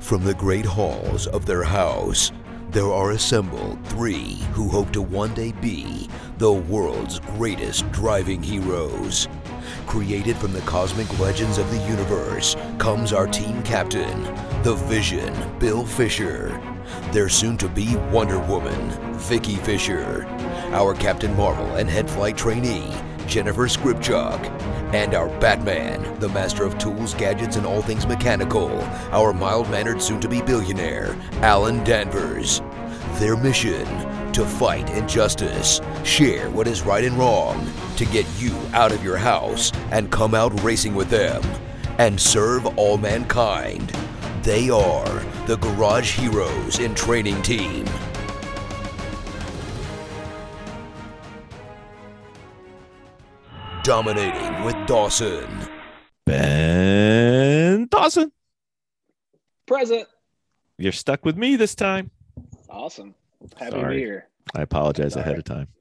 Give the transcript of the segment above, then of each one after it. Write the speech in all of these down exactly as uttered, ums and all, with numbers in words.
From the great halls of their house, there are assembled three who hope to one day be the world's greatest driving heroes. Created from the cosmic legends of the universe comes our team captain, the Vision, Bill Fisher. Their soon-to-be Wonder Woman, Vicky Fisher. Our Captain Marvel and head flight trainee, Jennifer Skripchuk. And our Batman, the master of tools, gadgets, and all things mechanical, our mild-mannered soon-to-be billionaire, Alan Danvers. Their mission, to fight injustice, share what is right and wrong, to get you out of your house and come out racing with them, and serve all mankind. They are the Garage Heroes in Training Team. Dominating with Dawson. Ben Dawson. Present. You're stuck with me this time. Awesome. Happy Sorry. to be here. I apologize Sorry. ahead of time.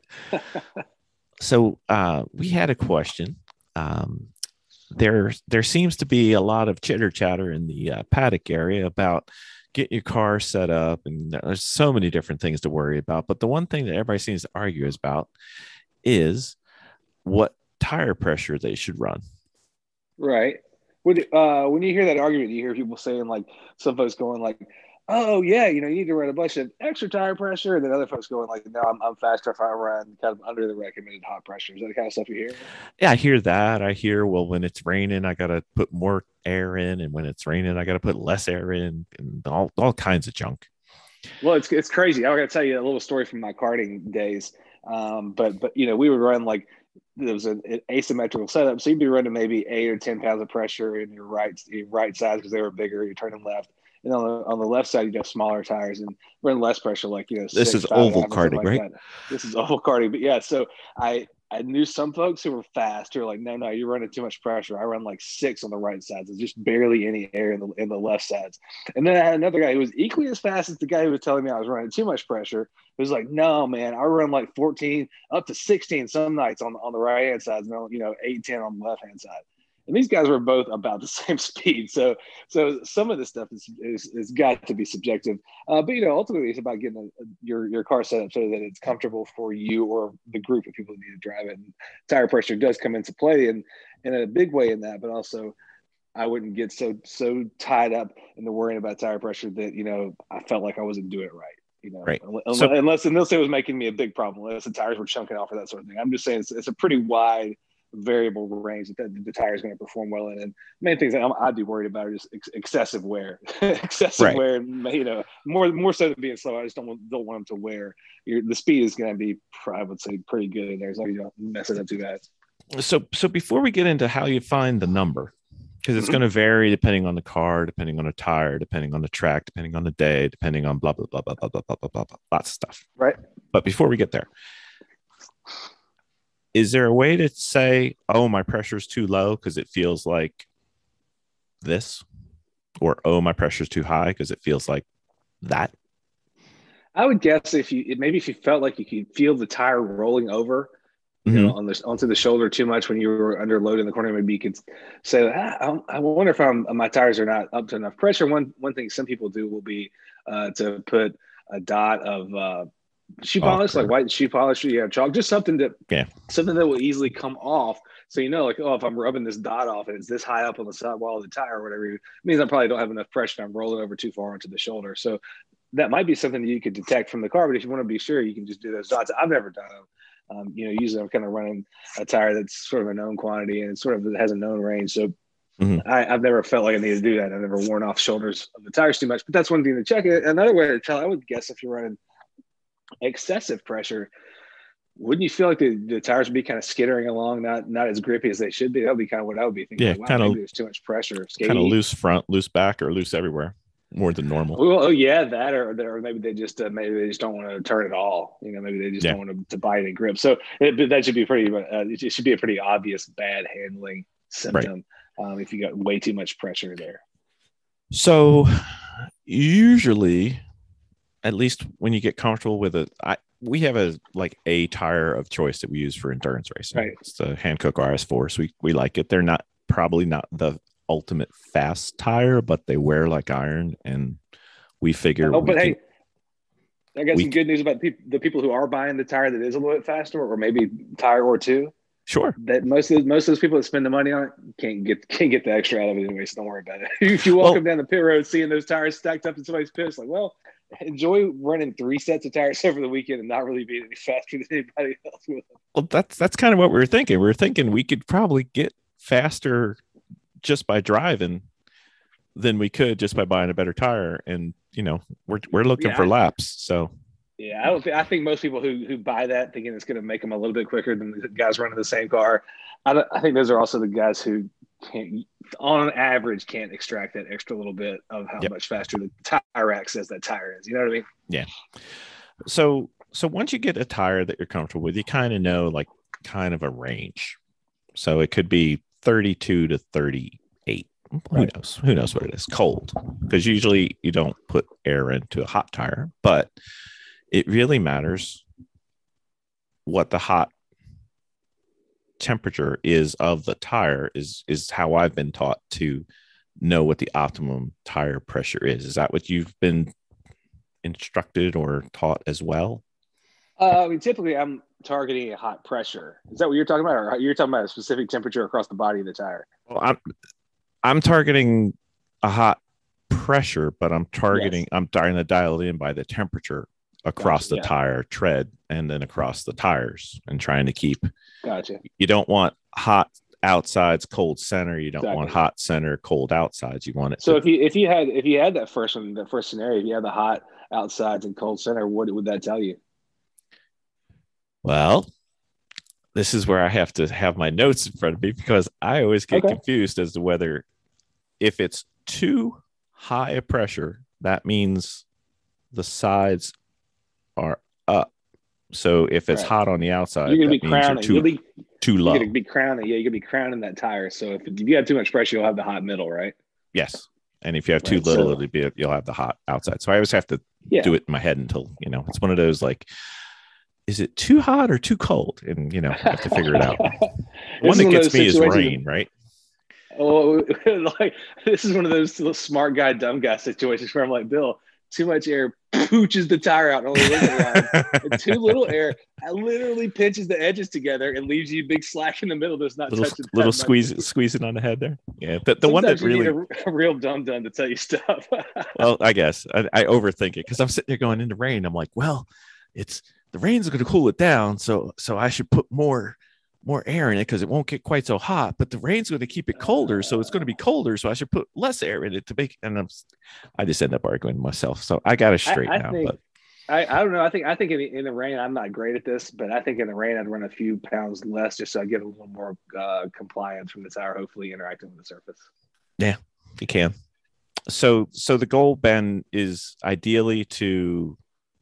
So uh, we had a question. Um, there, there seems to be a lot of chitter chatter in the uh, paddock area about getting your car set up, and there's so many different things to worry about. But the one thing that everybody seems to argue is about is what tire pressure they should run. Right. When, uh, when you hear that argument, you hear people saying, like, some folks going like, oh, yeah, you know, you need to run a bunch of extra tire pressure. And then other folks going like, no, I'm, I'm faster if I run kind of under the recommended hot pressure. Is that the kind of stuff you hear? Yeah, I hear that. I hear, well, when it's raining, I got to put more air in. And when it's raining, I got to put less air in, and all, all kinds of junk. Well, it's it's crazy. I got to tell you a little story from my karting days. Um, but, but you know, we would run like, there was an, an asymmetrical setup. So you'd be running maybe eight or ten pounds of pressure in your right, your right side because they were bigger. You're turning left. And on the, on the left side, you'd have smaller tires and run less pressure, like, you know, this six, is five, oval half, karting, like right? that. This is oval karting. But yeah, so I, I knew some folks who were fast who were like, no, no, you're running too much pressure. I run like six on the right sides. There's just barely any air in the in the left sides. And then I had another guy who was equally as fast as the guy who was telling me I was running too much pressure. It was like, no, man, I run like fourteen up to sixteen some nights on, on the right hand side, and then, you know, eight, ten on the left hand side. And these guys were both about the same speed. So so some of this stuff is is, is got to be subjective. Uh, but, you know, ultimately it's about getting a, a, your, your car set up so that it's comfortable for you or the group of people who need to drive it. And tire pressure does come into play and in a big way in that. But also I wouldn't get so so tied up into worrying about tire pressure that, you know, I felt like I wasn't doing it right. You know, right. unless, So, unless unless it was making me a big problem, unless the tires were chunking off or that sort of thing. I'm just saying it's, it's a pretty wide variable range that the, the tire is going to perform well in. And main things I'm, I'd be worried about are just ex- excessive wear, excessive right. wear, and, you know, more more so than being slow. I just don't want, don't want them to wear. Your, the speed is going to be, I would say, pretty good in there as long as you don't mess it up too bad. So, so before we get into how you find the number, because it's Mm-hmm. going to vary depending on the car, depending on the tire, depending on the track, depending on the day, depending on blah, blah, blah, blah, blah, blah, blah, blah, blah, blah, lots of stuff. Right. But before we get there, is there a way to say, oh, my pressure's too low because it feels like this? Or, oh, my pressure's too high because it feels like that? I would guess if you, maybe if you felt like you could feel the tire rolling over, you Mm-hmm. know, on the, onto the shoulder too much when you were under load in the corner, maybe you could say, ah, I, I wonder if I'm, my tires are not up to enough pressure. One one thing some people do will be uh, to put a dot of uh, shoe polish, Chalk or- like white shoe polish, yeah, chalk, just something that Yeah. something that will easily come off. So you know, like, oh, if I'm rubbing this dot off and it's this high up on the sidewall of the tire or whatever, it means I probably don't have enough pressure. I'm rolling over too far into the shoulder. So that might be something that you could detect from the car. But if you want to be sure, you can just do those dots. I've never done them. Um, you know, usually I'm kind of running a tire that's sort of a known quantity and it sort of has a known range. So Mm-hmm. I, I've never felt like I need to do that. I've never worn off shoulders of the tires too much, but that's one thing to check. Another way to tell, I would guess if you're running excessive pressure, wouldn't you feel like the, the tires would be kind of skittering along, not not as grippy as they should be? That would be kind of what I would be thinking. Yeah, like, wow, kinda- maybe there's too much pressure. Kind of loose front, loose back, or loose everywhere, more than normal. Well, oh yeah, that or, or maybe they just uh, maybe they just don't want to turn at all. You know, maybe they just Yeah. don't want to, to bite and grip. So it, that should be pretty. Uh, it should be a pretty obvious bad handling symptom um, if you got way too much pressure there. So usually, at least when you get comfortable with it, I we have a like a tire of choice that we use for endurance racing. Right. It's the Hankook R S four. So we, we like it. They're not probably not the ultimate fast tire, but they wear like iron, and we figure. Oh, we but can, hey, I got we some good news about pe- the people who are buying the tire that is a little bit faster, or maybe tire or two. Sure. That most of those, most of those people that spend the money on it can't get can't get the extra out of it anyway. So don't worry about it. If you walk Well- them down the pit road, seeing those tires stacked up in somebody's pit, it's like, well, enjoy running three sets of tires over the weekend and not really being any faster than anybody else with them. Well, that's that's kind of what we were thinking. We were thinking we could probably get faster just by driving than we could just by buying a better tire. And you know, we're we're looking Yeah, for I- laps. So Yeah, I don't think I think most people who who buy that thinking it's going to make them a little bit quicker than the guys running the same car. I, don't, I think those are also the guys who can't, on average, can't extract that extra little bit of how Yep. much faster the tire rack says that tire is. You know what I mean? yeah. So so once you get a tire that you're comfortable with, you kind of know like kind of a range. So it could be thirty-two to thirty-eight. Who Right. knows? Who knows what it is? Cold. Because usually you don't put air into a hot tire, but it really matters what the hot temperature is of the tire is is how I've been taught to know what the optimum tire pressure is. Is that what you've been instructed or taught as well? Uh, I mean, typically I'm targeting a hot pressure. Is that what you're talking about, or you're talking about a specific temperature across the body of the tire? Well, I'm I'm targeting a hot pressure, but I'm targeting Yes. I'm trying to dial it in by the temperature across Gotcha, the yeah. tire tread and then across the tires, and trying to keep. Gotcha. You don't want hot outsides, cold center. You don't want Exactly. hot center, cold outsides. You want it So to, if you if you had if you had that first one, that first scenario, if you had the hot outsides and cold center, what would that tell you? well, this is where I have to have my notes in front of me because I always get Okay. confused as to whether if it's too high a pressure, that means the sides are up. So if it's Right. hot on the outside, You're gonna that be means you're crowning. too, You'll be too you're low. gonna be crowning. Yeah, you're gonna be crowning that tire. So if, if you have too much pressure, you'll have the hot middle, right? Yes. And if you have too Right, little, so- it'll be you'll have the hot outside. So I always have to Yeah. do it in my head until, you know, it's one of those like, is it too hot or too cold? And you know, I have to figure it out. One This is that one of gets those me is situations- rain, right? Oh, like this is one of those little smart guy, dumb guy situations where I'm like, Bill, too much air pooches the tire out, and only leaves it line. And too little air literally pinches the edges together and leaves you a big slack in the middle that's not little touching. little that much. squeeze squeezing on the head there. Yeah. The, the one that Sometimes you really need a, a real dumb dumb to tell you stuff. well, I guess I, I overthink it because I'm sitting there going into rain. I'm like, well, it's the rain's going to cool it down, so so I should put more more air in it because it won't get quite so hot. But the rain's going to keep it colder, so it's going to be colder. So I should put less air in it to make. And I'm, I just end up arguing myself. So I got it straight I, I now. think, But I, I don't know. I think I think in the, in the rain, I'm not great at this, but I think in the rain, I'd run a few pounds less just so I get a little more uh, compliance from the tire, hopefully interacting with the surface. yeah, you can. So so the goal, Ben, is ideally to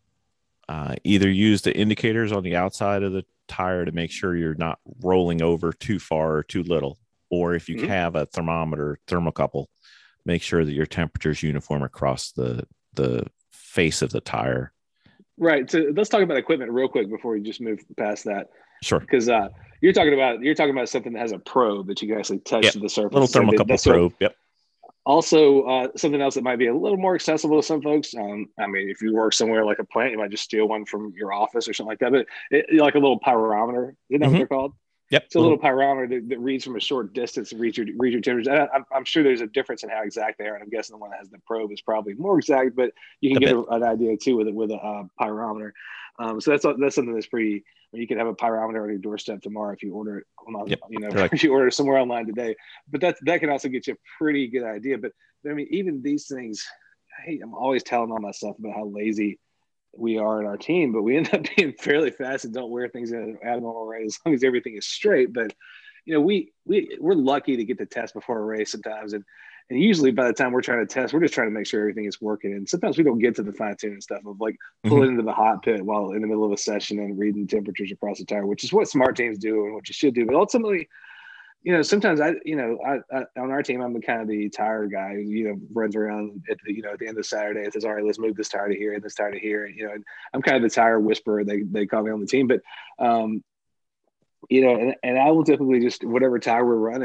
uh, either use the indicators on the outside of the tire to make sure you're not rolling over too far or too little, or if you Mhm. have a thermometer thermocouple, make sure that your temperature is uniform across the the face of the tire. Right. So let's talk about equipment real quick before we just move past that, Sure. because uh, you're talking about you're talking about something that has a probe that you can actually touch Yep. to the surface. Little So that- thermocouple that's what- probe. Yep. Also, uh, something else that might be a little more accessible to some folks. Um, I mean, if you work somewhere like a plant, you might just steal one from your office or something like that. But it, like a little pyrometer, isn't that Mhm. what they're called? Yep. It's a little pyrometer that, that reads from a short distance and reads your, reads your temperature. And I, I'm, I'm sure there's a difference in how exact they are. And I'm guessing the one that has the probe is probably more exact, but you can A get bit. a, an idea too with it with a uh, pyrometer. Um, so that's that's something that's pretty. You can have a pyrometer on your doorstep tomorrow if you order it. On, Yep. You know, They're like- if you order it somewhere online today. But that that can also get you a pretty good idea. But I mean, even these things, I hate, I'm always telling on myself about how lazy we are in our team, but we end up being fairly fast and don't wear things at an abnormal rate as long as everything is straight. But you know, we we we're lucky to get the test before a race sometimes, and and usually by the time we're trying to test, we're just trying to make sure everything is working. And sometimes we don't get to the fine tuning stuff of like pulling into the hot pit while in the middle of a session and reading temperatures across the tire, which is what smart teams do and what you should do. But ultimately, you know, sometimes I, you know, I, I on our team, I'm the kind of the tire guy who, you know, runs around at the, you know, at the end of Saturday and says, all right, let's move this tire to here and this tire to here. And, you know, and I'm kind of the tire whisperer. They, they call me on the team, but, um, you know, and, and I will typically just, whatever tire we're running,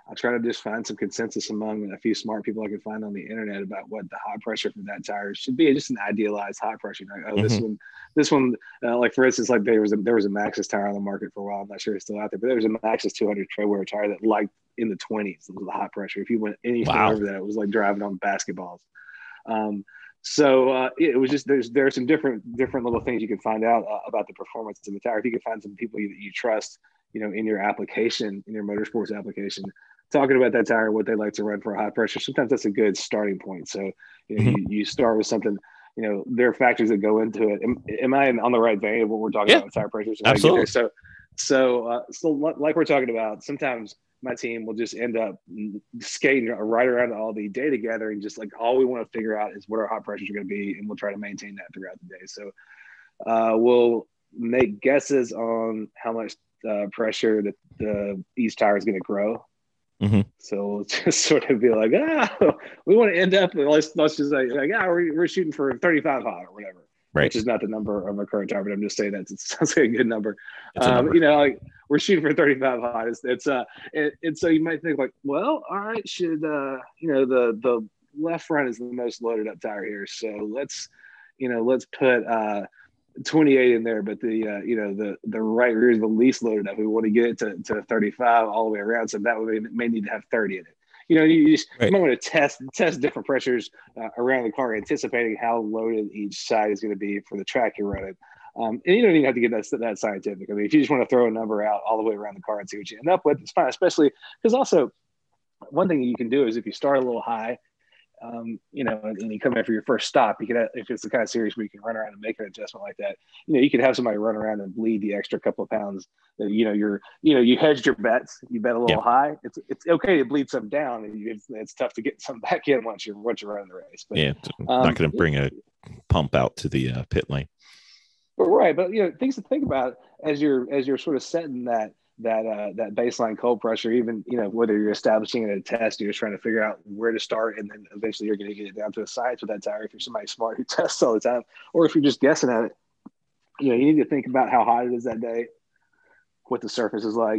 I try to just find some consensus among a few smart people I can find on the internet about what the hot pressure for that tire should be. Just an idealized hot pressure. Like, oh, mm-hmm. this one, this one, uh, like for instance, like there was a, there was a Maxxis tire on the market for a while. I'm not sure it's still out there, but there was a Maxxis two hundred tread wear tire that liked in the twenties. It was the hot pressure. If you went anything wow. over that, it was like driving on basketballs. Um, so uh, it was just there's there are some different different little things you can find out uh, about the performance of the tire. If you can find some people you, that you trust, you know, in your application, in your motorsports application, talking about that tire, what they like to run for a high pressure, sometimes that's a good starting point. So, you know, mm-hmm. you, you start with something, you know, there are factors that go into it. Am, am I on the right vein of what we're talking yeah. about with tire pressures? Absolutely. So, so, uh, so like we're talking about, sometimes my team will just end up skating right around all the data gathering. Just like all we want to figure out is what our hot pressures are going to be, and we'll try to maintain that throughout the day. So uh, we'll make guesses on how much uh, pressure that the each tire is going to grow. Mm-hmm. So we'll just sort of be like, ah, we want to end up, let's let's just say, like, ah, we're, we're shooting for thirty-five hot or whatever, right? Which is not the number of a current tire, but I'm just saying that it sounds like a good number. It's a um, number. You know, like we're shooting for thirty-five hot. It's, it's uh, and, and so you might think like, well, all right, should uh, you know, the the left front is the most loaded up tire here, so let's, you know, let's put uh. twenty-eight in there, but the uh, you know the the right rear is the least loaded up. We want to get it to, to thirty-five all the way around, so that way may need to have thirty in it. You know, you just right. you might want to test test different pressures uh, around the car, anticipating how loaded each side is going to be for the track you're running. Um, and you don't even have to get that that scientific. I mean, if you just want to throw a number out all the way around the car and see what you end up with, it's fine. Especially because also one thing you can do is if you start a little high. Um, you know, and you come in for your first stop, you could, if it's the kind of series where you can run around and make an adjustment like that, you know, you could have somebody run around and bleed the extra couple of pounds that, you know, you're, you know, you hedged your bets, you bet a little yeah. high. It's, it's okay to bleed some down, and it's, it's tough to get some back in once you're, once you're running the race. But, yeah, um, not going to bring a pump out to the uh, pit lane. But right. But, you know, things to think about as you're, as you're sort of setting that, that uh, that baseline cold pressure, even, you know, whether you're establishing it at a test, you're just trying to figure out where to start, and then eventually you're going to get it down to a science with that tire if you're somebody smart who tests all the time, or if you're just guessing at it. You know, you need to think about how hot it is that day, what the surface is like,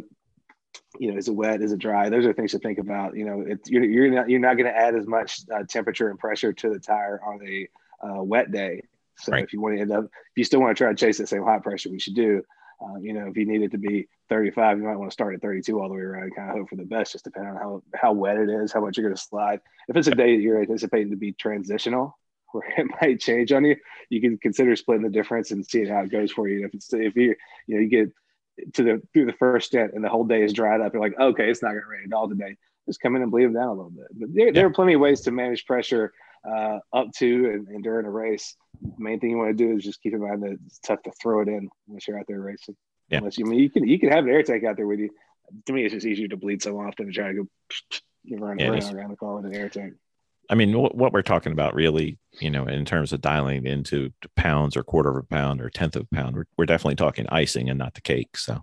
you know, is it wet, is it dry? Those are things to think about. You know, it's, you're, you're not you're not going to add as much uh, temperature and pressure to the tire on a uh, wet day. So right. if you want to end up, if you still want to try to chase that same hot pressure, we should do. Um, you know, if you need it to be thirty-five, you might want to start at thirty-two all the way around and kind of hope for the best, just depending on how, how wet it is, how much you're going to slide. If it's a day that you're anticipating to be transitional, where it might change on you, you can consider splitting the difference and seeing how it goes for you. If it's, if you, you know, you get to the, through the first stint and the whole day is dried up, you're like, okay, it's not going to rain at all today. Just come in and bleed them down a little bit. But there, yeah. there are plenty of ways to manage pressure uh, up to and, and during a race. The main thing you want to do is just keep in mind that it's tough to throw it in once you're out there racing. Yeah. Unless you I mean you can you can have an air tank out there with you. To me, it's just easier to bleed so often to try to go you run yeah, around, around the car with an air tank. I mean, what, what we're talking about really, you know, in terms of dialing into pounds or quarter of a pound or tenth of a pound, we're, we're definitely talking icing and not the cake. So,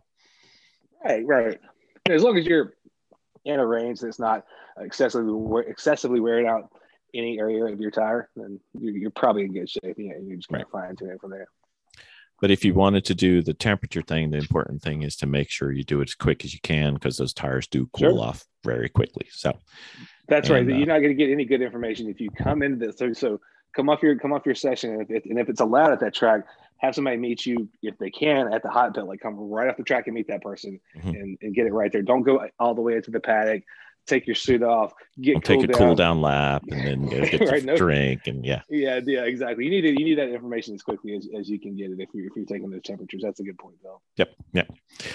right, right. As long as you're in a range that's not excessively excessively wearing out any area of your tire, then you're, you're probably in good shape. Yeah, you're just going right. to fine tune it from there. But if you wanted to do the temperature thing, the important thing is to make sure you do it as quick as you can, because those tires do cool sure. off very quickly. So that's and, right. Uh, You're not going to get any good information if you come into this. So, so come off your come off your session, and if, it, and if it's allowed at that track, have somebody meet you if they can at the hot pit. Like come right off the track and meet that person mm-hmm. and, and get it right there. Don't go all the way into the paddock. Take your suit off, get take a down. cool down lap, and then go get right, a no, drink, and yeah, yeah, yeah, exactly. You need to, you need that information as quickly as, as you can get it if you're if you're taking those temperatures. That's a good point, Bill. Yep, yep.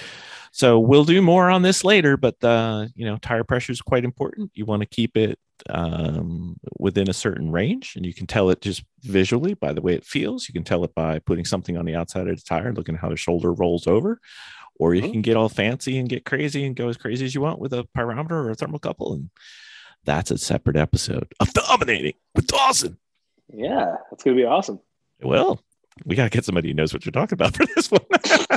So we'll do more on this later, but uh, you know, tire pressure is quite important. You want to keep it um, within a certain range, and you can tell it just visually by the way it feels. You can tell it by putting something on the outside of the tire, looking at how the shoulder rolls over. Or you can get all fancy and get crazy and go as crazy as you want with a pyrometer or a thermocouple. And that's a separate episode of Dominating with Dawson. Yeah, that's going to be awesome. Well, we got to get somebody who knows what you're talking about for this one.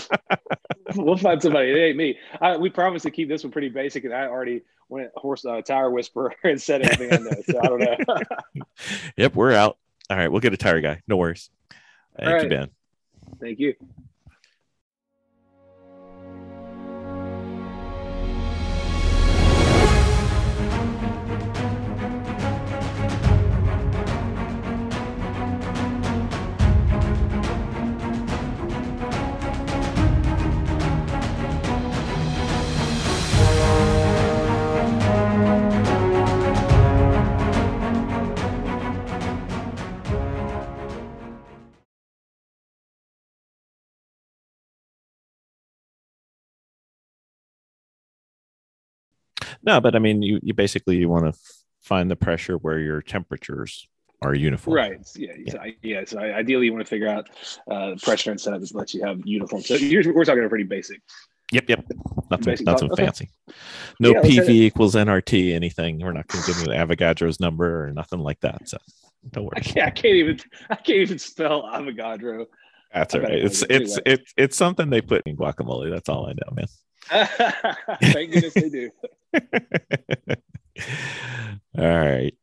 We'll find somebody. It ain't me. I, we promised to keep this one pretty basic, and I already went horse uh, tire whisperer and said everything I know. So I don't know. Yep, we're out. All right, we'll get a tire guy. No worries. Thank right. you, Ben. Thank you. No, but I mean, you, you basically you want to find the pressure where your temperatures are uniform. Right. Yeah. Yeah. So, I, yeah. So I, ideally, you want to figure out uh, pressure and setup that lets you have uniform. So you're, we're talking a pretty basic. Yep. Yep. Nothing, Basic nothing talk. Okay. fancy. No Yeah, P V equals N R T anything. We're not going to give you Avogadro's number or nothing like that. So don't worry. I can't, I can't even. I can't even spell Avogadro. That's I all right. better It's go it's anyway. it's it's something they put in guacamole. That's all I know, man. Thank goodness they do. All right.